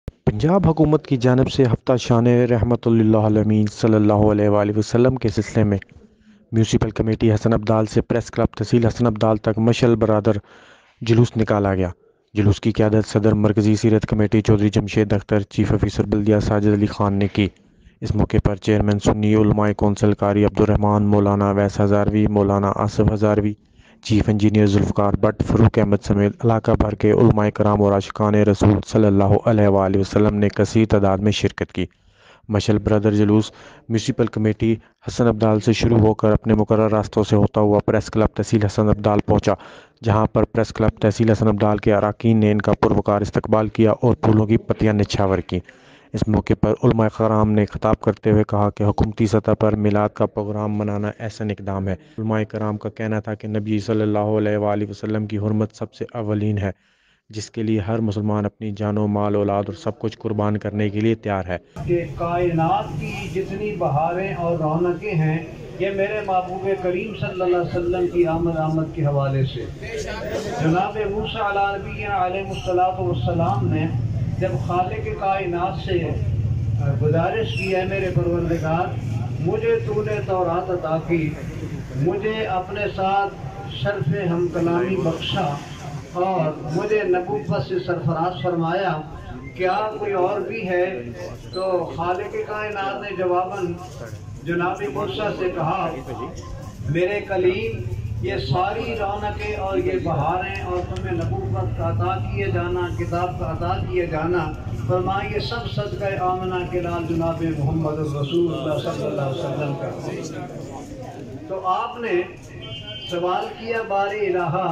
पंजाब हुकूमत की जानिब से हफ्ता शान रहमतुल्लिल सल्लल्लाहु अलैहि वआलैहि वसल्लम के सिलसिले में म्यूनसिपल कमेटी हसन अब्दाल से प्रेस क्लब तहसील हसन अब्दाल तक मशल बरादर जुलूस निकाला गया। जुलूस की क़यादत सदर मरकज़ी सीरत committee Chaudhry Jamshed Akhtar, chief officer बल्दिया साजिद अली ख़ान ने की। इस मौके पर चेयरमैन सुन्नी उलमाए कौंसिल कारी अब्दुर्रहमान, मौलाना अवैस हज़ारवी, मौलाना आसिफ हज़ारवी, चीफ इंजीनियर जुल्फ़िकार भट्ट, फ़रूक अहमद समेत इलाका भर के उलमाए कराम और आशिकान रसूल सल्लल्लाहु अलैहि वसल्लम ने कसीर तादाद में शिरकत की। मशल ब्रदर जुलूस म्यूनसिपल कमेटी हसन अब्दाल से शुरू होकर अपने मुकर्रर रास्तों से होता हुआ प्रेस क्लब तहसील हसन अब्दाल पहुंचा, जहां पर प्रेस क्लब तहसील हसन अब्दाल के अरकान ने इनका पुरवकार इस्तकबाल किया और फूलों की पत्तियां निछावर की। इस मौके पर उलमाए कराम ने खिताब करते हुए कहा कि हुकूमती सतह पर मिलाद का प्रोग्राम मनाना एहसन इक़दाम है। उलमाए कराम का कहना था कि नबी सल्लल्लाहु अलैहि वसल्लम की हुर्मत सबसे अव्वलीन है, जिसके लिए हर मुसलमान अपनी जानो माल औलाद और सब कुछ कुर्बान करने के लिए तैयार है। कि कायनात की जितनी बहारें और रौनकें हैं, ये मेरे महबूब करीम सल्लल्लाहु अलैहि वसल्लम की आमद के हवाले से। जनाब मूसा अलैहिस्सलातु वस्सलाम ने जब खालिक कायनात से गुजारिश की है, मेरे परवरदिगार मुझे तूने तौरात अता की, मुझे अपने साथ शर्फ हम कलामी बख्शा और मुझे नबूवत से सरफराज फरमाया, क्या कोई और भी है? तो खालिक कायनात ने जवाबन जनाब मूसा से कहा, मेरे कलीम ये सारी रौनकें और ये बहारें और तुम्हें नबूवत का अता किए जाना, किताब का अता किए जाना, फरमाया ये सब सदक़े आमना के लाल जनाब मोहम्मद रसूलुल्लाह सल्लल्लाहु अलैहि वसल्लम का। तो आपने सवाल किया, बारे इलाहा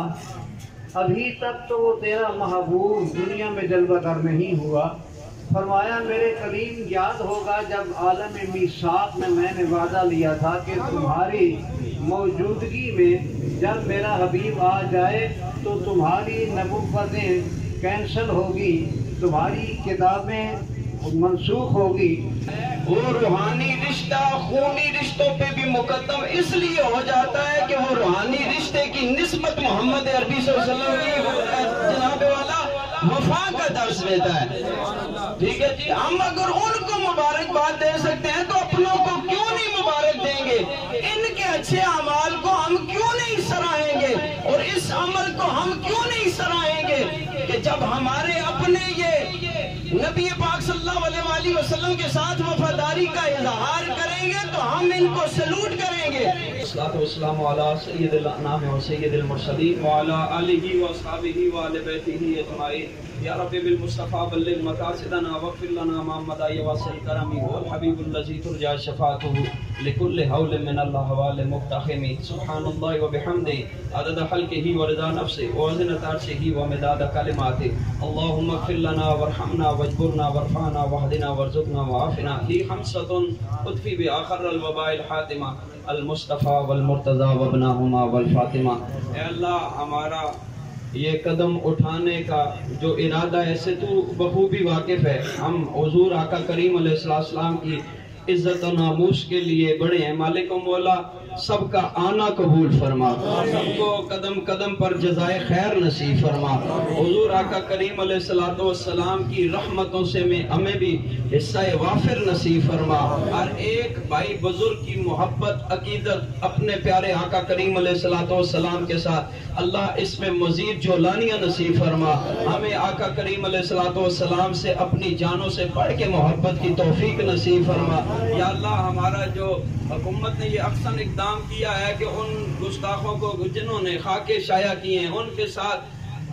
अभी तक तो वो तेरा महबूब दुनिया में जलवागर नहीं हुआ। फरमाया, मेरे करीम याद होगा जब आलम मीसाक में मैंने वादा लिया था कि तुम्हारी मौजूदगी में जब मेरा हबीब आ जाए तो तुम्हारी नबूवतें कैंसिल होगी, तुम्हारी किताबें मनसूख होगी। वो रूहानी रिश्ता खूनी रिश्तों पे भी मुकद्दम इसलिए हो जाता है कि वो रूहानी रिश्ते की निस्बत मोहम्मद अरबी सल्लल्लाहु अलैहि वसल्लम की जनाब वाला वफा का दर्स देता है। ठीक है जी, हम अगर उनको मुबारकबाद दे सकते हैं तो अपनों को क्यों नहीं मुबारक देंगे? इनके अच्छे अमाल को हम क्यों नहीं सराहेंगे और इस अमल को हम क्यों नहीं सराहेंगे कि जब हमारे अपने ये नबी पाक सल्लल्लाहु अलैहि वसल्लम के साथ वफादारी का इजहार करेंगे तो हम इनको सलूट करेंगे। अस्सलातु वस्सलामु अला सय्यिदिल अनाम व सय्यिदिल मुरसलीन व अला आलिहि व अस्हाबिहि व अहले बैतिहि अजमाइन। या रब्बी बिल मुस्तफा बल्लिग मकासिदना वग़फिर लना मा मदाय वसिल करमी वल हबीबुल लज़ी तुरजा शफाअतुहु लिकुल्लि हौल मिन अल्लाह व मुक्तहिमी। सुब्हानल्लाहि व बिहम्दिही अदद खल्क़िही व रिज़ा नफ्सिही व ज़िनत अर्शिही व मिदाद कलिमातिही। अल्लाहुम्मा इग़फिर लना वरहमना वजबुरना वरफ़अना वहदिना वरज़ुक़ना वआफ़िना। ही खम्सतुन उतफ़ी बि आख़िरल वबाइल हातिमा अल मुस्तफ़ा वल मुर्तज़ा व इब्नाहुमा वल फ़ातिमा। ए अल्लाह, हमारा ये कदम उठाने का जो इरादा है इससे तू बखूबी वाकिफ़ है। हम हुज़ूर आका करीम अलैहिस्सलाम की इज्जत और नामूस के लिए बड़े हैं। मालिक मौला सबका आना कबूल फरमा, सबको कदम कदम पर जज़ाए खैर नसीब फरमा। हुज़ूर आका करीम अलैहिस्सलातु वस्सलाम की रहमतों से में हमें भी हिस्सा वाफिर नसीब फरमा। हर एक भाई बुजुर्ग की मोहब्बत अकीदत अपने प्यारे आका करीम अलैहिस्सलातु वस्सलाम के साथ अल्लाह इसमें मजीद जोलानियाँ नसीब फरमा। हमें आका करीम अलैहिस्सलातु वस्सलाम से अपनी जानों से बढ़ के मोहब्बत की तौफीक नसीब फरमा। या अल्लाह, हमारा जो हुकूमत ने ये अक्सर इक़दाम किया है कि उन गुस्ताखों को जिन्होंने खाके शाया किए हैं उनके साथ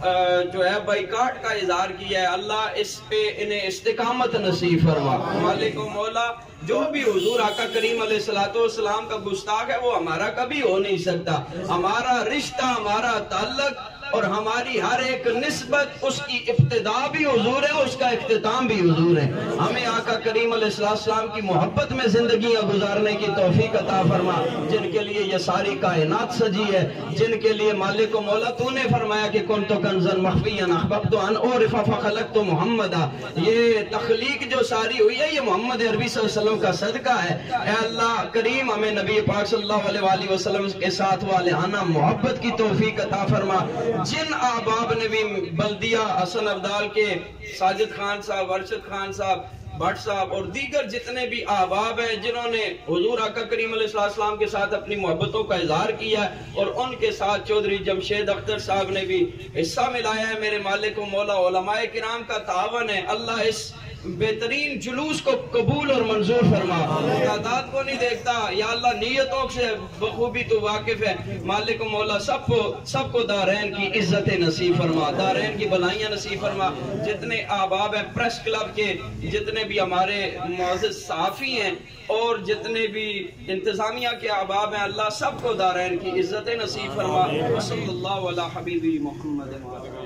जो है बाइकाट का इजहार किया है, अल्लाह इस पे इन्हें इस्तिकामत नसीब फरमा। मालिक मौला, जो भी हुजूर आका करीम अलैहिस्सलातु वस्सलाम का गुस्ताख है वो हमारा कभी हो नहीं सकता। हमारा रिश्ता, हमारा ताल्लुक और हमारी हर एक निस्बत उसकी इब्तिदा भी हुजूर है, उसका इख्तिताम भी हुजूर है। हमें आका करीम अलैहिस्सलाम की मोहब्बत में जिंदगियां गुजारने की तौफीक अता फरमा, जिनके लिए ये सारी कायनात सजी है, जिनके लिए मालिक मौला तूने फरमाया कि कुन्तु कंज़न मख़फ़िय्यन अहबब्तु अन उरिफ़ फ़ख़लक़्तु मुहम्मदा। ये तख्लीक जो सारी हुई है ये मोहम्मद अरबी सल्लल्लाहु अलैहि वसल्लम का सदका है। ऐ अल्लाह करीम, हमें नबी पाक सल्लल्लाहु अलैहि वसल्लम के साथ वालिहाना मोहब्बत की तौफीक अता फरमा। جن احباب نے بھی بلدیہ حسن ابدال کے ساجد خان صاحب، ارشد خان صاحب، بھٹ صاحب اور دیگر جتنے بھی احباب ہیں جنہوں نے حضور آقا کریم علیہ السلام کے ساتھ اپنی محبتوں کا اظہار کیا ہے، اور ان کے ساتھ چودھری جمشید اختر صاحب نے بھی حصہ ملایا ہے، میرے مالک و مولا علماء کرام کا تعاون ہے۔ اللہ اس بہترین جلوس کو قبول اور منظور فرما، تعداد کو نہیں دیکھتا یا اللہ، نیتوں سے بخوبی تو واقف ہے۔ مالک و مولا سب کو دارین کی عزت نصیب فرما، دارین کی بھلائیاں نصیب فرما۔ جتنے احباب ہیں پریس کلب کے، جتنے بھی ہمارے معزز صحافی ہیں اور جتنے بھی انتظامیہ کے احباب ہیں، اللہ سب کو دارین کی عزت نصیب فرما۔ وصلی اللہ علی حبیبی محمد۔